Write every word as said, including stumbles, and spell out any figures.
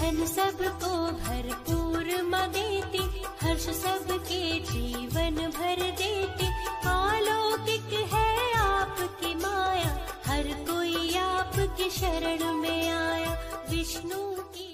धन सबको भरपूर माँ देती, हर्ष सबके जीवन भर देती। अलौकिक है आपकी माया, हर कोई आपकी शरण में आया। विष्णु की